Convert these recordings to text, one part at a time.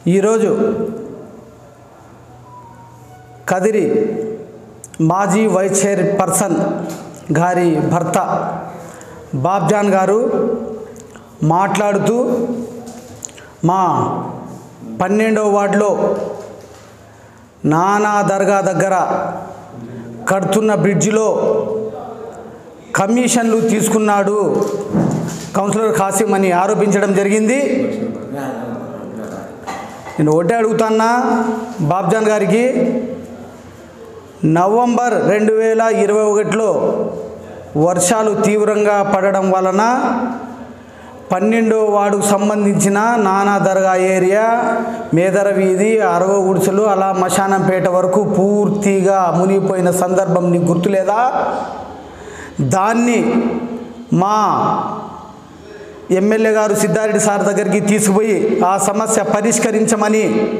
ఈరోజు కదిరి మాజీ vice chairperson గారి భర్త బాబ్జాన్ గారు మాట్లాడుతూ మా 12వ వార్డులో నానా దర్గా దగ్గర కడుతున్న బ్రిడ్జిలో కమిషన్లు తీసుకున్నాడు కౌన్సిలర్ ఖాసిం అని ఆరోపించడం జరిగింది. నేను ఒకటే అడుగుతున్నా బాబ్జాన్ గారికి, నవంబర్ 2021లో వర్షాలు తీవ్రంగా పడడం వలన 12వ వార్డుకు సంబంధించిన నానా దర్గా ఏరియా, మేదర వీధి, అరవ గుడిసెలు అలా మశానంపేట వరకు పూర్తిగా మునిగిపోయిన సందర్భం నీకు గుర్తులేదా? దాన్ని మా ఎమ్మెల్యే గారు సిద్ధారెడ్డి సార్ దగ్గరికి తీసుకుపోయి ఆ సమస్య పరిష్కరించమని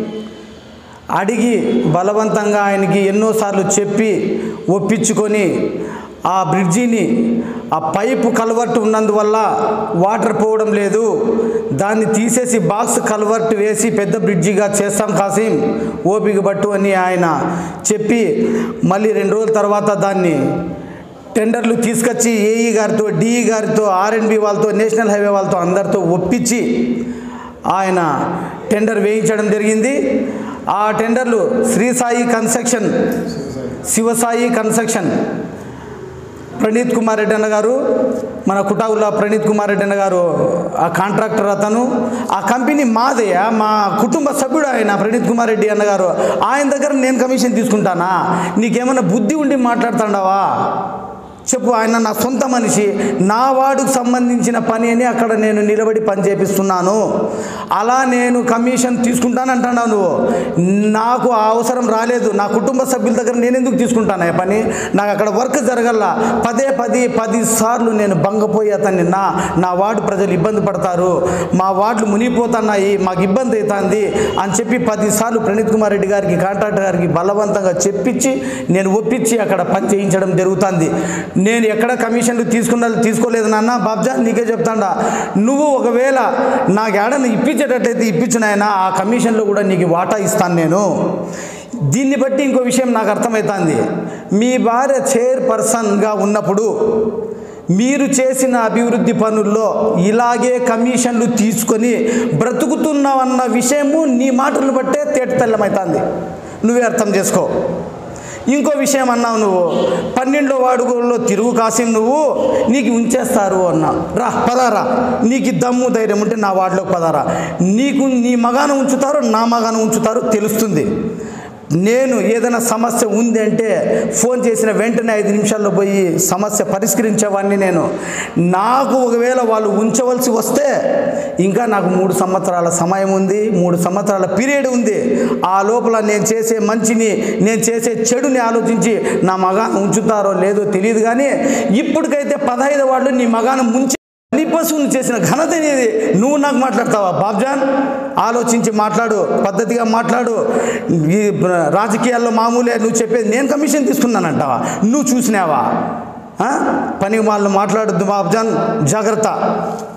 అడిగి బలవంతంగా ఆయనకి ఎన్నోసార్లు చెప్పి ఒప్పించుకొని ఆ బ్రిడ్జిని, ఆ పైపు కల్వర్ట్ ఉన్నందువల్ల వాటర్ పోవడం లేదు, దాన్ని తీసేసి బాక్స్ కల్వర్ట్ వేసి పెద్ద బ్రిడ్జిగా చేస్తాం ఖాసిం, ఓపిక పట్టు అని ఆయన చెప్పి మళ్ళీ 2 రోజుల తర్వాత దాన్ని టెండర్లు తీసుకొచ్చి ఏఈ గారితో, డిఈ గారితో, ఆర్ఎండ్బి వాళ్ళతో, నేషనల్ హైవే వాళ్ళతో అందరితో ఒప్పించి ఆయన టెండర్ వేయించడం జరిగింది. ఆ టెండర్లు శ్రీసాయి కన్స్ట్రక్షన్, శివసాయి కన్స్ట్రక్షన్, ప్రణీత్ కుమార్ రెడ్డి అన్న గారు, మన కుటావుల్లా ప్రణీత్ కుమార్ రెడ్డి అన్న గారు ఆ కాంట్రాక్టర్. అతను ఆ కంపెనీ మాదయ్యా, మా కుటుంబ సభ్యుడు ఆయన ప్రణీత్ కుమార్ రెడ్డి అన్న గారు. ఆయన దగ్గర నేను కమిషన్ తీసుకుంటానా? నీకేమన్నా బుద్ధి ఉండి మాట్లాడుతాండావా చెప్పు. ఆయన నా సొంత మనిషి, నా వార్డుకు సంబంధించిన పని అని అక్కడ నేను నిలబడి పని చేపిస్తున్నాను. అలా నేను కమిషన్ తీసుకుంటానంటున్నావు నువ్వు. నాకు ఆ అవసరం రాలేదు. నా కుటుంబ సభ్యుల దగ్గర నేను ఎందుకు తీసుకుంటాను పని? నాకు అక్కడ వర్క్ జరగల్లా. 10 సార్లు నేను భంగపోయి అతన్ని నా వార్డు ప్రజలు ఇబ్బంది పడతారు, మా వార్డులు మునిగిపోతున్నాయి, మాకు ఇబ్బంది అవుతుంది అని చెప్పి 10 సార్లు ప్రణీత్ కుమార్ రెడ్డి గారికి, కాంట్రాక్టర్ గారికి బలవంతంగా చెప్పించి నేను ఒప్పించి అక్కడ పని చేయించడం జరుగుతుంది. నేను ఎక్కడ కమిషన్లు తీసుకోలేదు నాన్న. బాబ్జాన్ నీకే చెప్తాడా, నువ్వు ఒకవేళ నాకు ఏడన్నా ఇప్పించేటట్లయితే ఇప్పించున్నాయన, ఆ కమిషన్లో కూడా నీకు వాటా ఇస్తాను నేను. దీన్ని బట్టి ఇంకో విషయం నాకు అర్థమవుతుంది. మీ భార్య చైర్పర్సన్గా ఉన్నప్పుడు మీరు చేసిన అభివృద్ధి పనుల్లో ఇలాగే కమిషన్లు తీసుకొని బ్రతుకుతున్నావన్న విషయము నీ మాటలు బట్టే తేటతెల్లమవుతుంది. నువ్వే అర్థం చేసుకో. ఇంకో విషయం అన్నావు, నువ్వు 12వ వార్డులో తిరుగు ఖాసిం, నువ్వు నీకు ఉంచేస్తారు అన్నావు. పదారా, నీకు దమ్ము ధైర్యం ఉంటే నా వార్డులోకి పదారా. నీకు నీ మగాన ఉంచుతారో నా మగాన ఉంచుతారో తెలుస్తుంది. నేను ఏదైనా సమస్య ఉంది అంటే ఫోన్ చేసిన వెంటనే 5 నిమిషాల్లో పోయి సమస్య పరిష్కరించేవాడిని నేను. నాకు ఒకవేళ వాళ్ళు ఉంచవలసి వస్తే ఇంకా నాకు 3 సంవత్సరాల సమయం ఉంది, 3 సంవత్సరాల పీరియడ్ ఉంది. ఆ లోపల నేను చేసే మంచిని, నేను చేసే చెడుని ఆలోచించి నా మగాన ఉంచుతారో లేదో తెలియదు. కానీ ఇప్పటికైతే 15వ వార్డులో నీ మగాన ముంచి పశువుని చేసిన ఘనత అనేది నువ్వు నాకు మాట్లాడతావా బాబ్జాన్? ఆలోచించి మాట్లాడు, పద్ధతిగా మాట్లాడు. ఈ రాజకీయాల్లో మామూలే నువ్వు చెప్పేది. నేను కమిషన్ తీసుకున్నానంటావా? నువ్వు చూసినావా? పని వాళ్ళు మాట్లాడొద్దు బాబ్జాన్, జాగ్రత్త.